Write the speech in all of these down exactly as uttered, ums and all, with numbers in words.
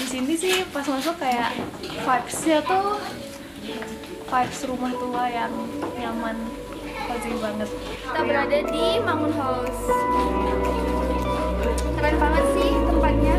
sini sih pas masuk kayak vibes-nya tuh vibes rumah tua yang nyaman, cozy banget. Kita berada di Mangun House. Keren banget sih tempatnya.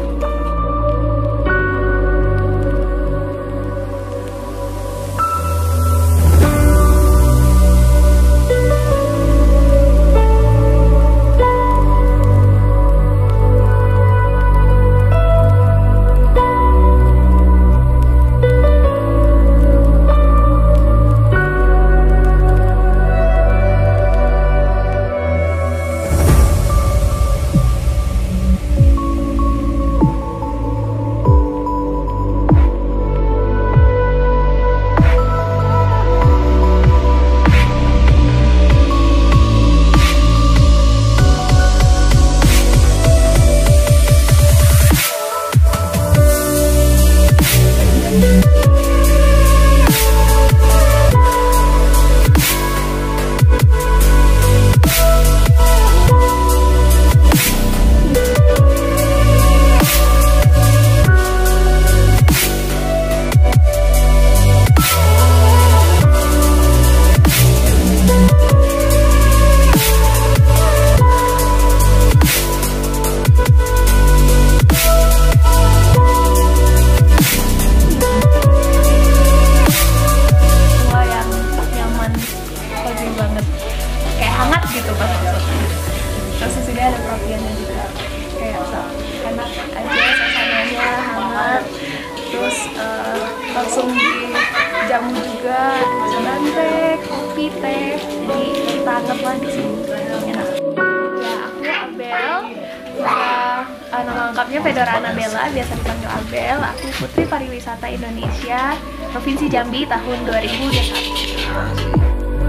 Terus di sini ada perapiannya juga, kayak enak aja suasananya, hangat. Terus uh, langsung dijamu juga, sedang teh, kopi, teh, jadi kita anggaplah di sini enak. Ya, aku Abel, uh, nama lengkapnya Fedora Anabella, biasa dipanggil Abel. Aku Putri Pariwisata Indonesia, Provinsi Jambi tahun dua ribu dua puluh satu.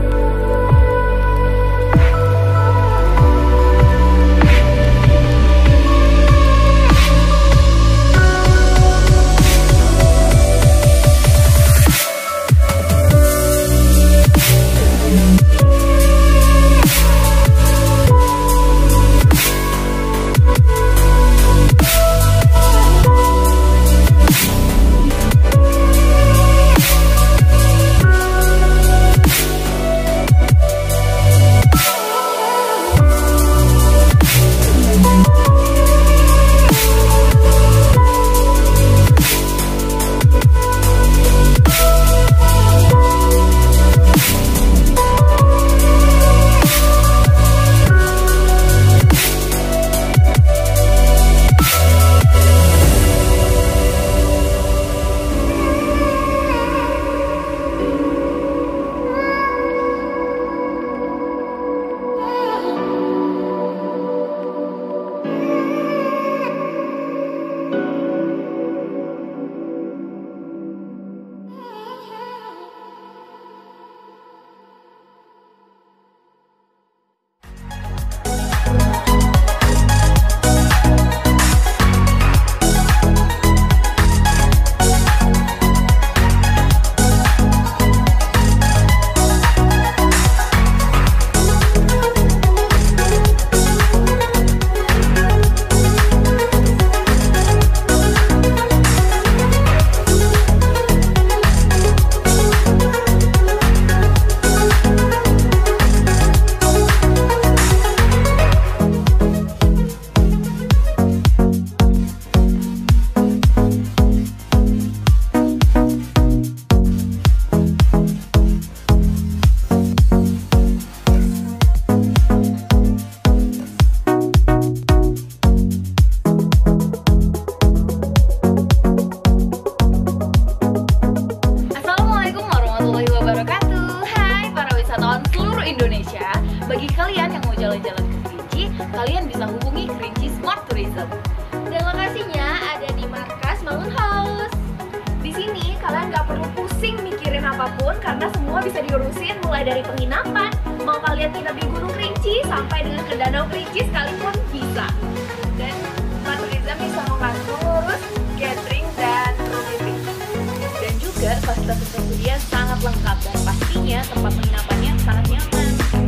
Bagi kalian yang mau jalan-jalan ke Kerinci, kalian bisa hubungi Kerinci Smart Tourism. Dan lokasinya ada di markas Mangun House. Di sini kalian nggak perlu pusing mikirin apapun karena semua bisa diurusin mulai dari penginapan. Mau kalian nginep di Gunung Kerinci sampai dengan ke Danau Kerinci sekalipun bisa. Dan Smart Tourism bisa membantu ngurus catering dan room meeting. Dan juga fasilitas tersedia sangat lengkap dan pastinya tempat penginapannya sangat nyaman.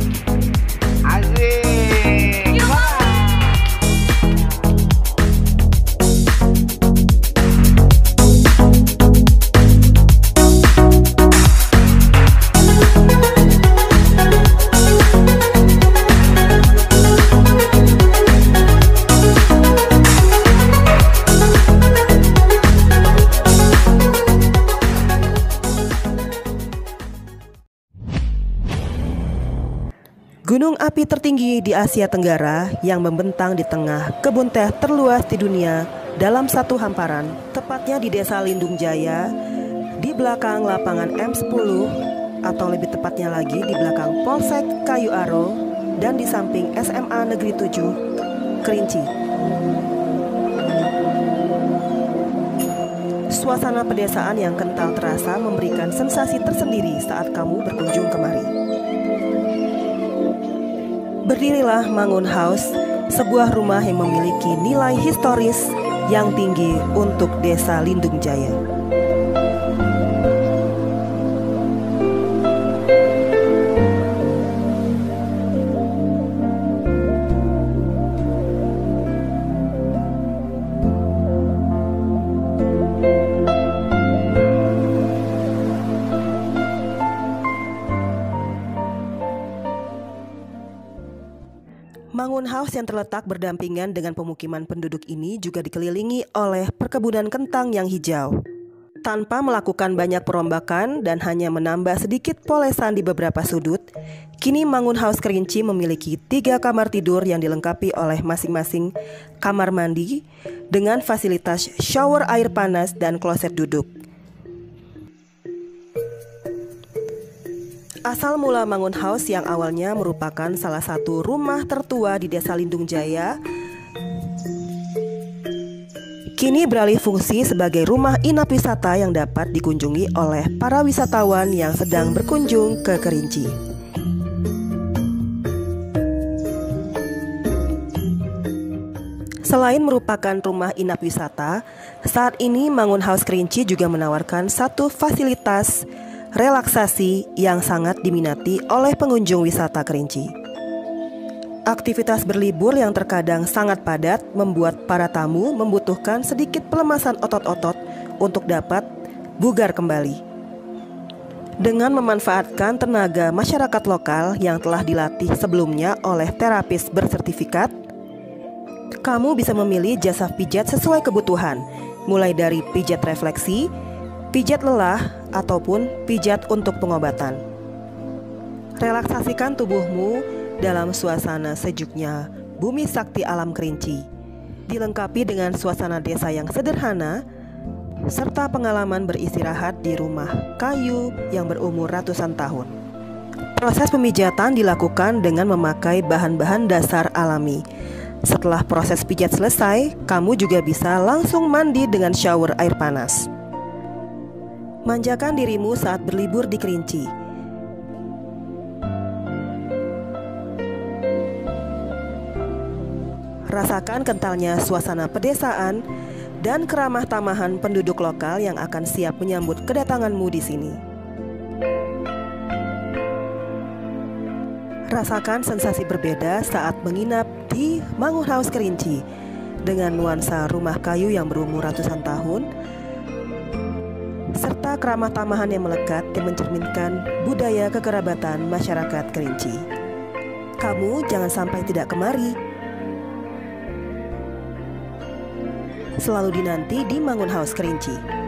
Asik. Gunung api tertinggi di Asia Tenggara yang membentang di tengah kebun teh terluas di dunia dalam satu hamparan, tepatnya di Desa Lindung Jaya, di belakang lapangan M sepuluh, atau lebih tepatnya lagi di belakang Polsek Kayu Aro dan di samping S M A Negeri tujuh, Kerinci. Suasana pedesaan yang kental terasa memberikan sensasi tersendiri saat kamu berkunjung kemari. Berdirilah Mangun House, sebuah rumah yang memiliki nilai historis yang tinggi untuk Desa Lindung Jaya. Mangun House yang terletak berdampingan dengan pemukiman penduduk ini juga dikelilingi oleh perkebunan kentang yang hijau. Tanpa melakukan banyak perombakan dan hanya menambah sedikit polesan di beberapa sudut, kini Mangun House Kerinci memiliki tiga kamar tidur yang dilengkapi oleh masing-masing kamar mandi dengan fasilitas shower air panas dan kloset duduk. Asal mula Mangun House yang awalnya merupakan salah satu rumah tertua di Desa Lindung Jaya, kini beralih fungsi sebagai rumah inap wisata yang dapat dikunjungi oleh para wisatawan yang sedang berkunjung ke Kerinci. Selain merupakan rumah inap wisata, saat ini Mangun House Kerinci juga menawarkan satu fasilitas relaksasi yang sangat diminati oleh pengunjung wisata Kerinci. Aktivitas berlibur yang terkadang sangat padat membuat para tamu membutuhkan sedikit pelemasan otot-otot untuk dapat bugar kembali. Dengan memanfaatkan tenaga masyarakat lokal yang telah dilatih sebelumnya oleh terapis bersertifikat, kamu bisa memilih jasa pijat sesuai kebutuhan, mulai dari pijat refleksi, pijat lelah, ataupun pijat untuk pengobatan. Relaksasikan tubuhmu dalam suasana sejuknya bumi sakti alam Kerinci, dilengkapi dengan suasana desa yang sederhana, serta pengalaman beristirahat di rumah kayu yang berumur ratusan tahun. Proses pemijatan dilakukan dengan memakai bahan-bahan dasar alami. Setelah proses pijat selesai, kamu juga bisa langsung mandi dengan shower air panas. Manjakan dirimu saat berlibur di Kerinci. Rasakan kentalnya suasana pedesaan dan keramah tamahan penduduk lokal yang akan siap menyambut kedatanganmu di sini. Rasakan sensasi berbeda saat menginap di Mangun House Kerinci dengan nuansa rumah kayu yang berumur ratusan tahun, serta keramah tamahan yang melekat yang mencerminkan budaya kekerabatan masyarakat Kerinci. Kamu jangan sampai tidak kemari. Selalu dinanti di Mangun House Kerinci.